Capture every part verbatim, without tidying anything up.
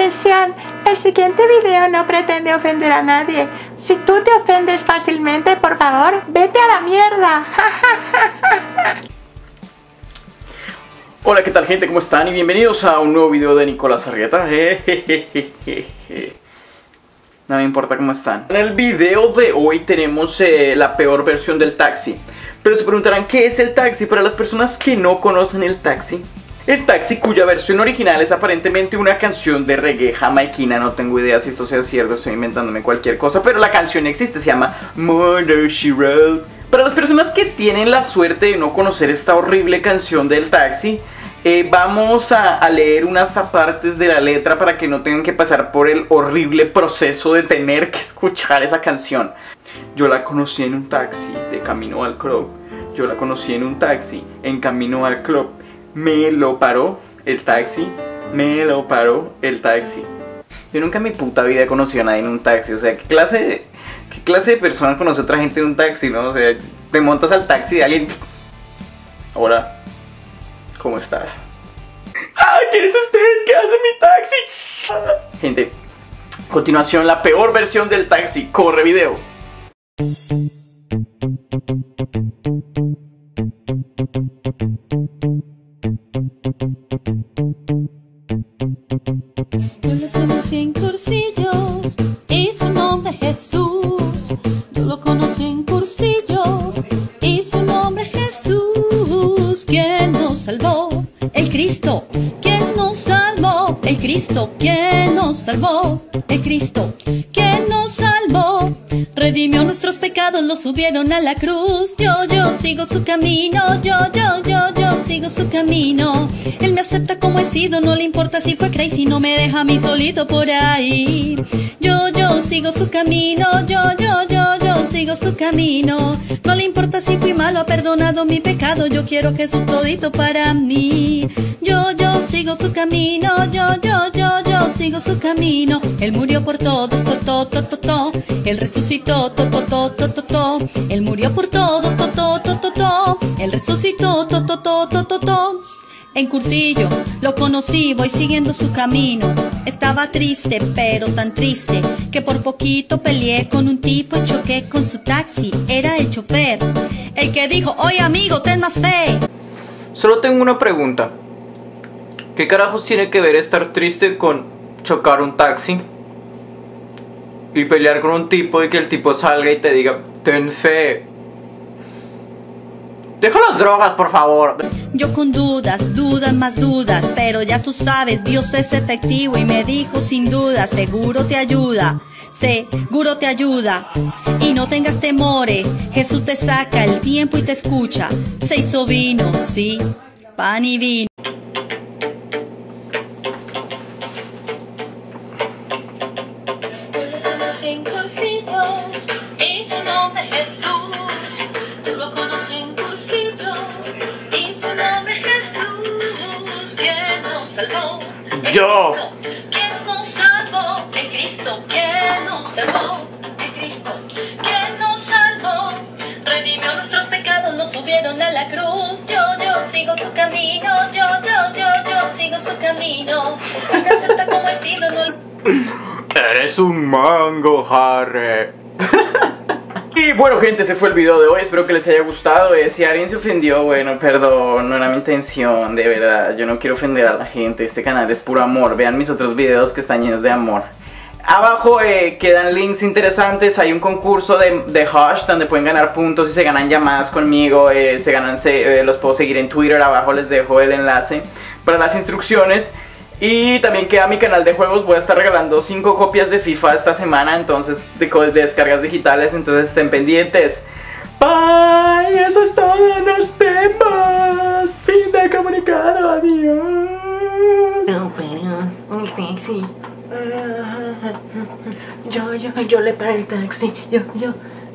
Atención, el siguiente video no pretende ofender a nadie. Si tú te ofendes fácilmente, por favor, vete a la mierda. Hola, ¿qué tal, gente? ¿Cómo están? Y bienvenidos a un nuevo video de Nicolás Arrieta. No me importa cómo están. En el video de hoy tenemos eh, la peor versión del taxi. Pero se preguntarán, ¿qué es el taxi? Para las personas que no conocen el taxi, el taxi, cuya versión original es aparentemente una canción de reggae jamaiquina. No tengo idea si esto sea cierto, estoy inventándome cualquier cosa, pero la canción existe, se llama Murder, She Wrote. Para las personas que tienen la suerte de no conocer esta horrible canción del taxi, eh, vamos a, a leer unas partes de la letra para que no tengan que pasar por el horrible proceso de tener que escuchar esa canción. Yo la conocí en un taxi de camino al club. Yo la conocí en un taxi en camino al club. Me lo paró el taxi, me lo paró el taxi. Yo nunca en mi puta vida he conocido a nadie en un taxi. O sea, ¿qué clase de, qué clase de persona conoce a otra gente en un taxi, no? O sea, te montas al taxi de alguien. Hola, ¿cómo estás? ¡Ah! ¿Quién es usted? ¿Qué hace mi taxi? Gente, a continuación la peor versión del taxi. Corre video. Yo lo conocí en cursillos y su nombre es Jesús. Yo lo conocí en cursillos y su nombre es Jesús. ¿Quién nos salvó? El Cristo. ¿Quién nos salvó? El Cristo. ¿Quién nos salvó? El Cristo. ¿Quién nos salvó? Redimió nuestros pecados, los subieron a la cruz. Yo, yo sigo su camino. Yo, yo, yo, yo sigo su camino. Él me acepta como he sido, no le importa si fue crazy, no me deja a mí solito por ahí. Yo, yo sigo su camino. Yo, yo, yo, yo sigo su camino. No le importa si fui malo, ha perdonado mi pecado. Yo quiero Jesús todito para mí. Yo, yo sigo su camino. Yo, yo, yo, yo sigo su camino. Él murió por todos, to, to, to, to, to. Él resucitó, to, to, to, to, to, to. Él murió por todos, to, to, to, to, to. Él resucitó, to, to, to, to, to, to. En cursillo lo conocí, voy siguiendo su camino. Estaba triste, pero tan triste, que por poquito peleé con un tipo y choqué con su taxi. Era el chofer, el que dijo, oye amigo, ten más fe. Solo tengo una pregunta. ¿Qué carajos tiene que ver estar triste con chocar un taxi? Y pelear con un tipo y que el tipo salga y te diga, ten fe. Deja las drogas, por favor. Yo con dudas, dudas más dudas, pero ya tú sabes, Dios es efectivo y me dijo sin duda, seguro te ayuda, seguro te ayuda. Y no tengas temores, Jesús te saca el tiempo y te escucha. Se hizo vino, sí, pan y vino. En cursillos y su nombre es Jesús. Yo lo conocí en cursillos y su nombre es Jesús. ¿Quién nos salvó? El Yo. Cristo. ¿Quién nos salvó? El Cristo. ¿Quién nos salvó? El Cristo. ¿Quién nos salvó? Redimió nuestros pecados, los subieron a la cruz. Yo, yo sigo su camino. Yo, yo, yo, yo sigo su camino. Él me acepta como he sido, no. Eres un mango, Harry. Y bueno, gente, ese fue el video de hoy. Espero que les haya gustado. eh, Si alguien se ofendió, bueno, perdón, no era mi intención, de verdad. Yo no quiero ofender a la gente. Este canal es puro amor. Vean mis otros videos que están llenos de amor. Abajo eh, quedan links interesantes. Hay un concurso de, de Hush donde pueden ganar puntos y se ganan llamadas conmigo. eh, Se ganan, se, eh, los puedo seguir en Twitter. Abajo les dejo el enlace para las instrucciones. Y también queda mi canal de juegos. Voy a estar regalando cinco copias de FIFA esta semana. Entonces, de, de descargas digitales. Entonces estén pendientes. Bye, eso es todo. Nos vemos. Fin de comunicado. Adiós. No, pero un taxi. Yo, yo, yo le paré el taxi. Yo, yo.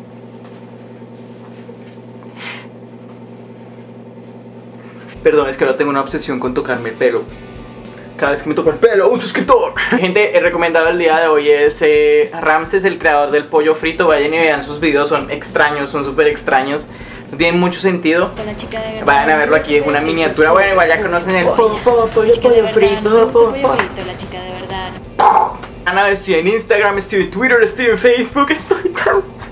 Perdón, es que ahora tengo una obsesión con tocarme el pelo. Cada vez que me toca el pelo, un suscriptor. Gente, el recomendado del día de hoy es eh, Ramses, el creador del pollo frito. Vayan y vean sus videos, son extraños, son súper extraños. No tienen mucho sentido. Vayan a verlo aquí, es una miniatura. Bueno, igual ya conocen el pollo, pollo, pollo frito. La chica de verdad. Ana, estoy en Instagram, estoy en Twitter, estoy en Facebook, estoy cansado.